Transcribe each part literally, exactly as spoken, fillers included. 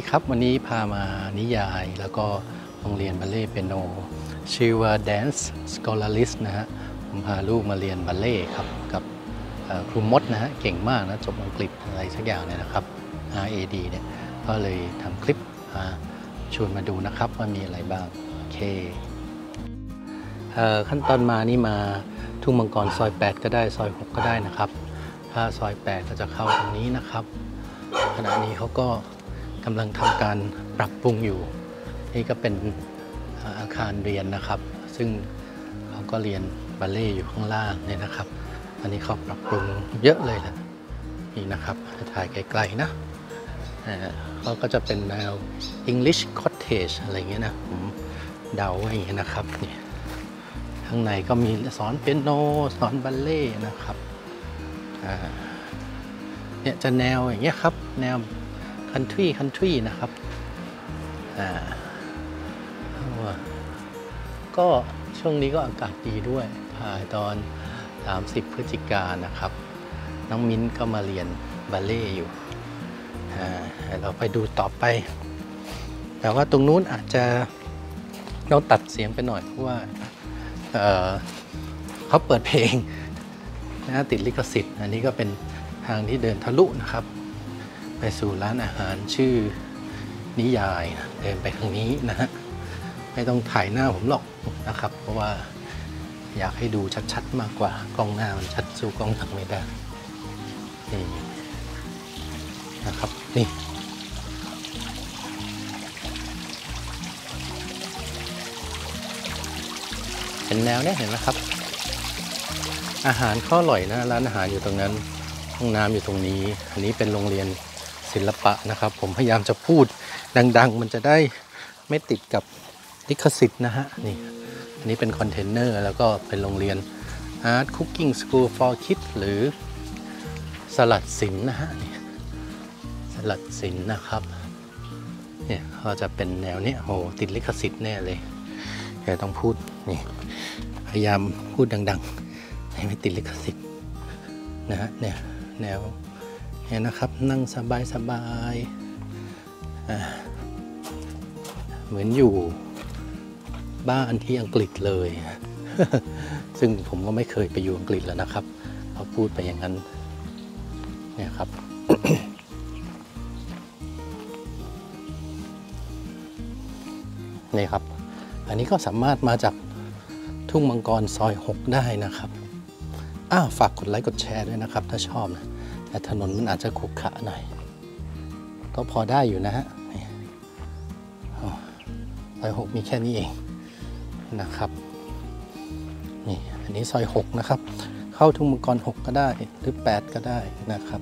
ครับวันนี้พามานิยายแล้วก็โรงเรียนบัลเล่ต์เปียโนชื่อว่า Dance Scholarist นะฮะผมพาลูกมาเรียนบัลเล่ต์ครับกับครูมดนะฮะเก่งมากนะจบอังกฤษอะไรสักอย่างเนี่ยนะครับ อาร์ เอ ดี เนี่ยก็เลยทำคลิปมาชวนมาดูนะครับว่ามีอะไรบ้างโอเคขั้นตอนมานี่มาทุ่งมังกรซอยแปดก็ได้ซอยหกก็ได้นะครับถ้าซอยแปดก็จะเข้าตรงนี้นะครับขณะนี้เขาก็กำลังทำการปรับปรุงอยู่นี่ก็เป็นอาคารเรียนนะครับซึ่งเขาก็เรียนบัลเล่ต์อยู่ข้างล่างเนี่ยนะครับอันนี้เขาปรับปรุงเยอะเลยแหละนี่นะครับถ่ายไกลๆนะเขาก็จะเป็นแนว English Cottage อะไรเงี้ยนะผมเดาไว้อย่างเงี้ยนะครับนี่ข้างในก็มีสอนเปียโนสอนบัลเล่ต์นะครับเนี่ยจะแนวอย่างเงี้ยครับแนวคันทรีคันทรีนะครับอ่าก็ช่วงนี้ก็อากาศดีด้วยถ่ายตอนสามสิบพฤศจิกายนนะครับน้องมิ้นก็มาเรียนบัลเล่ต์อยู่อ่าเราไปดูต่อไปแต่ว่าตรงนู้นอาจจะต้องตัดเสียงไปหน่อยเพราะว่า เอ่อเขาเปิดเพลงนะติดลิขสิทธิ์อันนี้ก็เป็นทางที่เดินทะลุนะครับไปสู่ร้านอาหารชื่อนิยายเดินไปทางนี้นะฮะไม่ต้องถ่ายหน้าผมหรอกนะครับเพราะว่าอยากให้ดูชัดๆมากกว่ากล้องหน้ามันชัดสู้กล้องหลังไม่ได้นี่นะครับนี่เป็นแนวนี้เห็นไหมครับอาหารก็อร่อยนะร้านอาหารอยู่ตรงนั้นห้องน้ำอยู่ตรงนี้อันนี้เป็นโรงเรียนศิลปะนะครับผมพยายามจะพูดดังๆมันจะได้ไม่ติดกับลิขสิทธิ์นะฮะนี่อันนี้เป็นคอนเทนเนอร์แล้วก็เป็นโรงเรียน Art Cooking School for Kids หรือสลัดศิลป์นะฮะนี่สลัดศิลป์นะครับเนี่ยก็จะเป็นแนวนี้โหติดลิขสิทธิ์แน่เลยเดี๋ยวต้องพูดนี่พยายามพูดดังๆให้ไม่ติดลิขสิทธิ์นะฮะเนี่ยแนวเนี่ยนะครับนั่งสบายๆเหมือนอยู่บ้านที่อังกฤษเลย ซึ่งผมก็ไม่เคยไปอยู่อังกฤษแล้วนะครับพอพูดไปอย่างนั้นเนี่ยครับ นี่ครับอันนี้ก็สามารถมาจากทุ่งมังกรซอยหกได้นะครับอ้าวฝากกดไลค์กดแชร์ด้วยนะครับถ้าชอบนะแต่ถนนมันอาจจะขรุขระหน่อยก็พอได้อยู่นะฮะซอยหกมีแค่นี้เองนะครับนี่อันนี้ซอยหกนะครับเข้าทุ่งมังกรหกก็ได้หรือแปดก็ได้นะครับ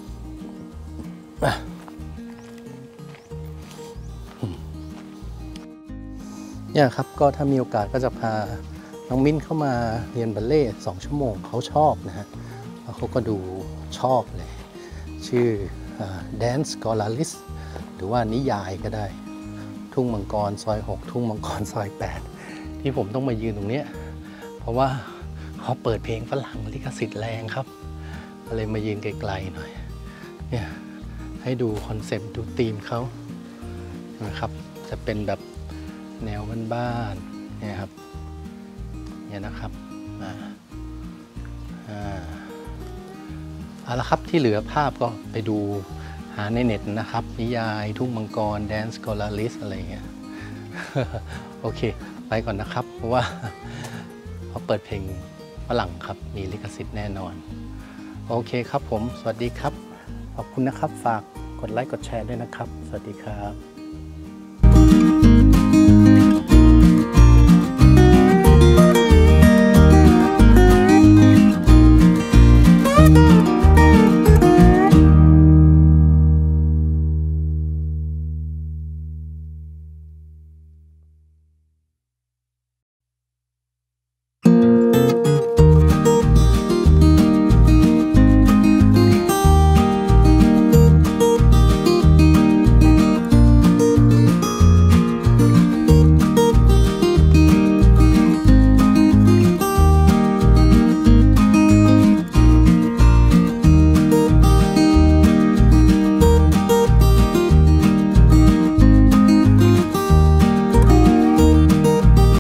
เนี่ยครับก็ถ้ามีโอกาสก็จะพาน้องมิ้นเข้ามาเรียนบัลเล่ต์สองชั่วโมงเขาชอบนะฮะแล้วเขาก็ดูชอบเลยชื่อ Dance Scholarist หรือว่านิยายก็ได้ทุ่งมังกรซอยหกทุ่งมังกรซอยแปดที่ผมต้องมายืนตรงนี้เพราะว่าเขาเปิดเพลงฝรั่งลิขสิทธิ์แรงครับก็เลยมายืนไกลๆหน่อยเนี่ยให้ดูคอนเซปต์ดูธีมเขานะครับจะเป็นแบบแนวบ้านๆเนี่ยครับเนี่ยนะครับอ่าอ่าเอาละครับที่เหลือภาพก็ไปดูหาในเน็ตนะครับนิยายทุ่งมังกร Dance Scholarist อะไรเงี้ย โอเคไปก่อนนะครับเพราะว่าเขาเปิดเพลงฝรั่งครับมีลิขสิทธิ์แน่นอนโอเคครับผมสวัสดีครับขอบคุณนะครับฝากกดไลค์กดแชร์ด้วยนะครับสวัสดีครับ